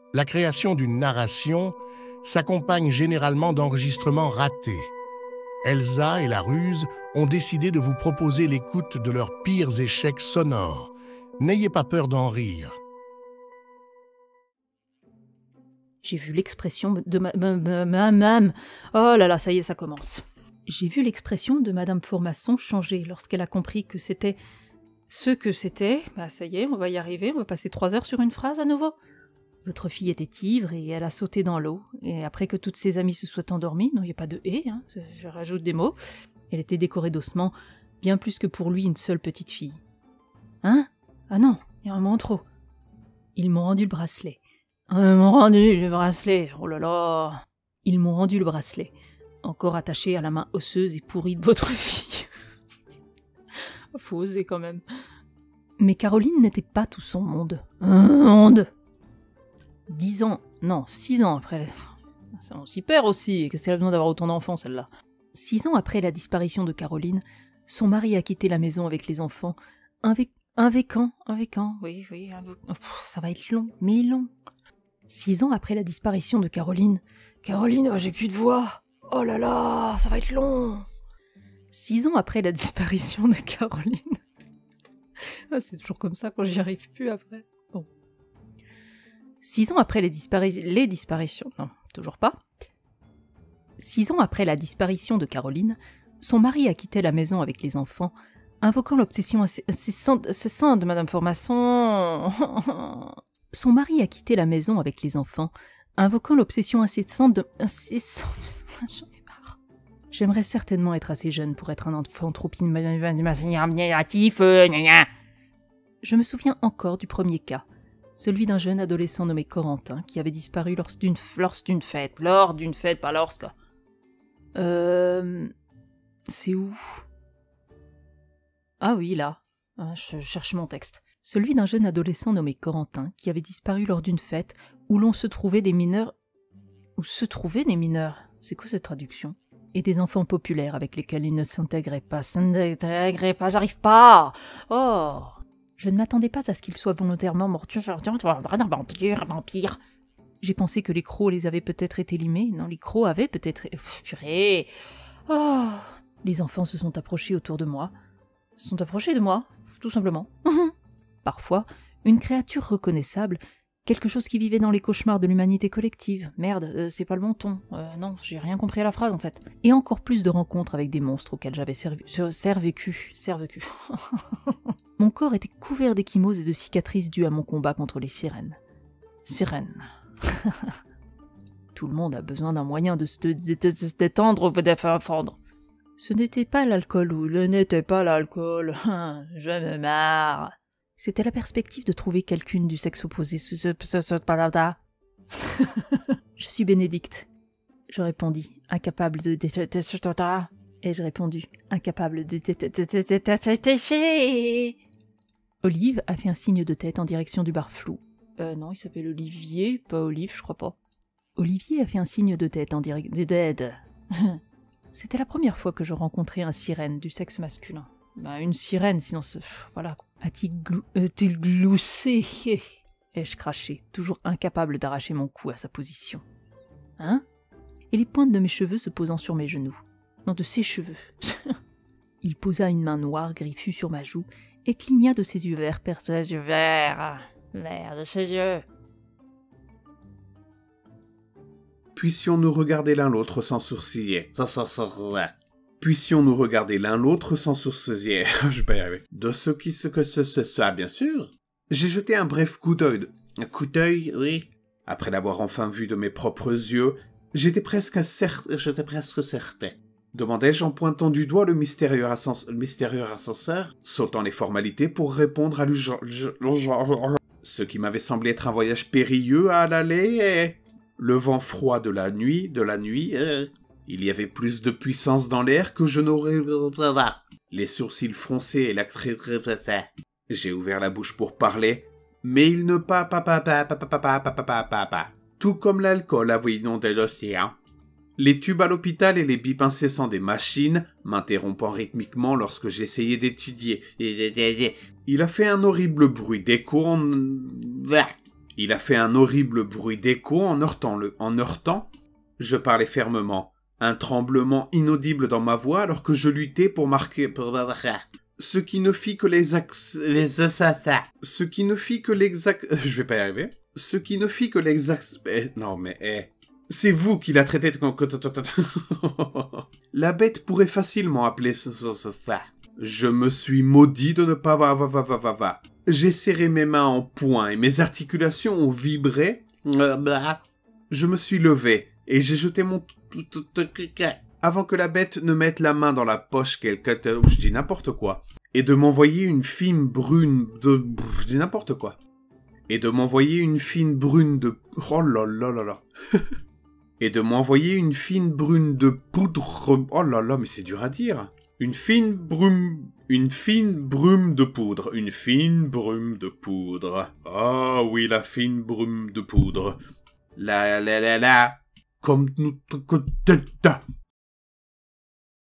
La création d'une narration s'accompagne généralement d'enregistrements ratés. Elsa et la ruse ont décidé de vous proposer l'écoute de leurs pires échecs sonores. N'ayez pas peur d'en rire. J'ai vu l'expression de Madame... Oh là là, ça y est, ça commence. J'ai vu l'expression de Madame Formasson changer lorsqu'elle a compris que c'était ce que c'était. Bah ça y est, on va y arriver, on va passer 3 heures sur une phrase à nouveau. Votre fille était ivre et elle a sauté dans l'eau. Et après que toutes ses amies se soient endormies, non, il n'y a pas de « et », hein, je rajoute des mots, elle était décorée d'ossements, bien plus que pour lui une seule petite fille. Hein? Ah non, il y a un moment trop. Ils m'ont rendu le bracelet. Ils m'ont rendu le bracelet, oh là là. Ils m'ont rendu le bracelet, encore attaché à la main osseuse et pourrie de votre fille. Faut oser quand même. Mais Caroline n'était pas tout son monde. Un monde. 6 ans après... On s'y perd aussi, qu'est-ce qu'elle a besoin d'avoir autant d'enfants, celle-là. 6 ans après la disparition de Caroline, son mari a quitté la maison avec les enfants. Oui, ça va être long, mais long. 6 ans après la disparition de Caroline... Caroline, oh, j'ai plus de voix. Oh là là, ça va être long. 6 ans après la disparition de Caroline... Ah, c'est toujours comme ça quand j'y arrive plus après. Bon. 6 ans après les disparitions... Non, toujours pas. 6 ans après la disparition de Caroline, son mari a quitté la maison avec les enfants, invoquant l'obsession incessante de Madame Formasson. Son mari a quitté la maison avec les enfants, invoquant l'obsession incessante de... J'en ai marre. J'aimerais certainement être assez jeune pour être un enfant trop imaginatif. Je me souviens encore du premier cas, celui d'un jeune adolescent nommé Corentin qui avait disparu lors d'une fête, pas lorsque... C'est où? Ah oui, là. Je cherche mon texte. Celui d'un jeune adolescent nommé Corentin qui avait disparu lors d'une fête où l'on se trouvait des mineurs... Où se trouvaient des mineurs? C'est quoi cette traduction? Et des enfants populaires avec lesquels il ne s'intégrait pas. J'arrive pas. Oh. Je ne m'attendais pas à ce qu'il soit volontairement mortuaire, vampire. J'ai pensé que les crocs les avaient peut-être été limés. Non, les crocs avaient peut-être... Purée. Oh. Les enfants se sont approchés autour de moi. Tout simplement. Parfois, une créature reconnaissable, quelque chose qui vivait dans les cauchemars de l'humanité collective. Merde, c'est pas le bon ton. Non, j'ai rien compris à la phrase en fait. Et encore plus de rencontres avec des monstres auxquels j'avais survécu. Mon corps était couvert d'échymoses et de cicatrices dues à mon combat contre les sirènes. Tout le monde a besoin d'un moyen de se détendre ou de faire fendre. Ce n'était pas l'alcool ou le n'était pas l'alcool. Je me marre. C'était la perspective de trouver quelqu'une du sexe opposé. Je suis Bénédicte. Je répondis, incapable de Ai-je répondu, incapable de Olive a fait un signe de tête en direction du bar flou. Non, il s'appelle Olivier, pas Olive, je crois pas. Olivier a fait un signe de tête en direction d'aide. C'était la première fois que je rencontrais un sirène du sexe masculin. Une sirène, sinon voilà. A-t-il gloussé? Ai-je craché, toujours incapable d'arracher mon cou à sa position. Hein? Et les pointes de mes cheveux se posant sur mes genoux. Non, de ses cheveux. Il posa une main noire griffue sur ma joue et cligna de ses yeux verts percés vert de ses yeux. Puissions-nous regarder l'un l'autre sans sourciller. Puissions-nous regarder l'un l'autre sans sourciller. Je vais pas y arriver. De ce qui ça, bien sûr. J'ai jeté un bref coup d'œil. Un coup d'œil, oui. Après l'avoir enfin vu de mes propres yeux, j'étais presque certain. Demandai-je en pointant du doigt le mystérieux ascenseur, sautant les formalités pour répondre à ce qui m'avait semblé être un voyage périlleux à l'aller. Le vent froid de la nuit, il y avait plus de puissance dans l'air que je n'aurais... Les sourcils froncés et l'actrice... J'ai ouvert la bouche pour parler, mais il ne tout comme l'alcool avait inondé l'océan. Les tubes à l'hôpital et les bips incessants des machines, m'interrompant rythmiquement lorsque j'essayais d'étudier. Il a fait un horrible bruit d'écho Il a fait un horrible bruit d'écho en heurtant. Je parlais fermement. Un tremblement inaudible dans ma voix alors que je luttais pour marquer... Ce qui ne fit que Ce qui ne fit que l'exact... Je vais pas y arriver. Ce qui ne fit que l'exact... Non mais... C'est vous qui la traitez de... La bête pourrait facilement appeler ça. Je me suis maudit de ne pas... J'ai serré mes mains en poing et mes articulations ont vibré. Je me suis levé et j'ai jeté mon... Avant que la bête ne mette la main dans la poche je dis n'importe quoi. Et de m'envoyer une fine brune de... Je dis n'importe quoi. Et de m'envoyer une fine brune de... Oh là là là là. Et de m'envoyer une fine brune de poudre... Oh là là, mais c'est dur à dire. Une fine brume de poudre. Une fine brume de poudre. Ah oui, la fine brume de poudre. La. Comme nous...